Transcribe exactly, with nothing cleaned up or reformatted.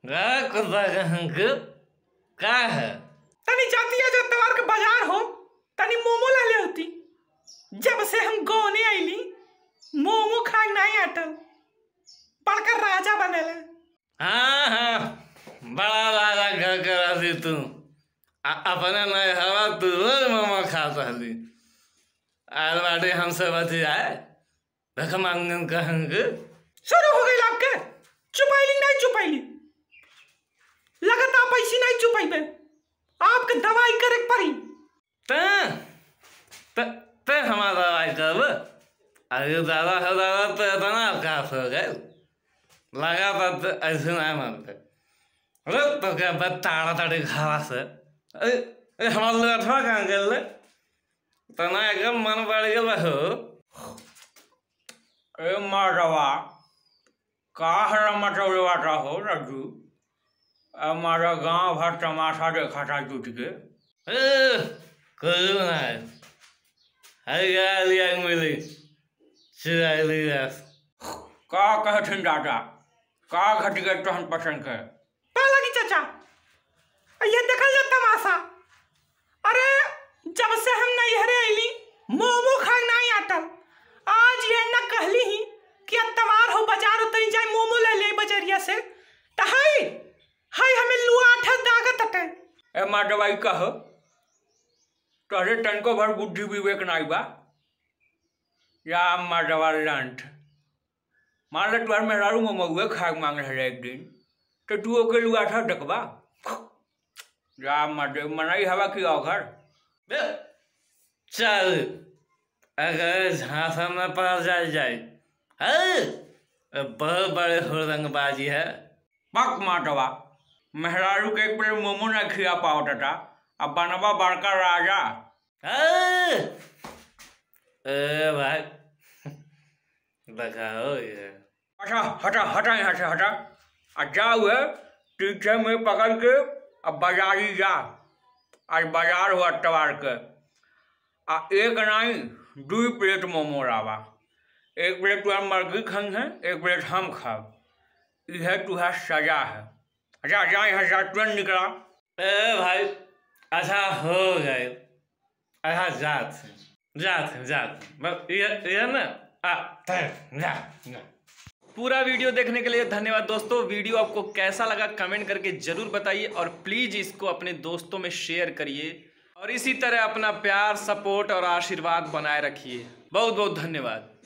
का है तनी जाती है जब तवार के बाजार हो तनी मोमो ले ले होती। जब से हम गाँव ने आईली मोमो खाए नहीं आटल बड़का राजा बनेला। हाँ हाँ बड़ा राजा घर करा दी तू अपने नहीं हवा तू रोज मोमो खाता हली आज बाटे हमसे बची आए भख मांगन कहेंगे। शुरू हो गई आपके चुपाईली नहीं चुपाईली लगता पैसे नहीं चुपाई आपके दवाई करे पड़ी ते ते ते हमारा दवाई कर अरे दादा है दादा तो इतना अवकाश हो गए लगा तो ऐसे नहीं मानते अरे तो क्या बताड़ा ताड़ी खावा से अरे हमारे लोग अठवा कहाँ गए तो ना एकदम मन बढ़ गया हो। ए मारवा कहाँ मचौड़े वाटा हो रजू हमारा गांव भर तमाशा देखा था जुट के कुछ नहीं हर लिया मिली चिराई लिया का कहथिन दादा का घट गए तो हम पसंद कर पाला की चाचा ये देखल जा तमाशा। अरे जब से हम नहीं हरे आईली मोमो खाए नहीं आटल आज ये न कहली ही कि अब तवार हो बाजार उतरी जाए मोमो ले ले बजरिया से तहाई हाय हमें लुआ आठस दागत हटे ए मां दवाई कह तोरे तनको भर बुद्धि विवेक नहीं बा या मां दवा लांट मान ले तुहार मेहरारू मोमो हुए खाए मांग रहे एक दिन तो तू ओके लुआ आठस देखबा या मां दे मनाई हवा की घर चल अगर झांसा में पास जाए जाए है बहुत बड़े हुरदंगबाजी है पक माटवा मेहरारू के एक प्लेट मोमो ना खिया पाओ टाटा अब बनवा बड़का राजा। ए भाई बताओ ये अच्छा हटा हटा यहाँ से हटा आ जाओ है पीछे में पकड़ के अब बाजारी जा आज बाजार हुआ तवार के आ एक नहीं दो प्लेट मोमो लावा एक प्लेट तुहार मर्गी खंग है एक प्लेट हम खाओ यह तुहार सजा है। अच्छा जा यहाँ से तुरंत निकला। ए भाई अच्छा हो गए अच्छा जात जात जात बस ये ये ना आ जा जा। पूरा वीडियो देखने के लिए धन्यवाद दोस्तों। वीडियो आपको कैसा लगा कमेंट करके जरूर बताइए और प्लीज इसको अपने दोस्तों में शेयर करिए और इसी तरह अपना प्यार सपोर्ट और आशीर्वाद बनाए रखिए। बहुत बहुत धन्यवाद।